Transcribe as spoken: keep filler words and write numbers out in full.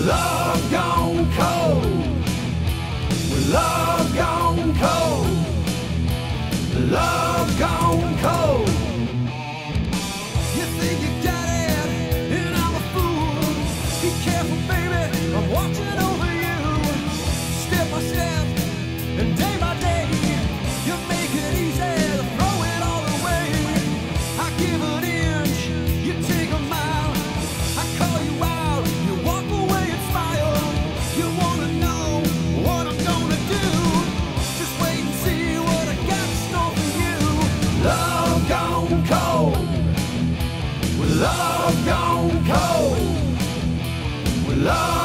Love gone cold. With love gone cold. Love gone cold. You think you got it, and I'm a fool. Be careful, baby, I'm watching over you. Step by step, and day by day, you make it easy to throw it all away. I give an inch, you take a mile. I call you out, you walk away and smile. You wanna know what I'm gonna do? Just wait and see what I got in store for you. Love gone cold. With love gone cold. With love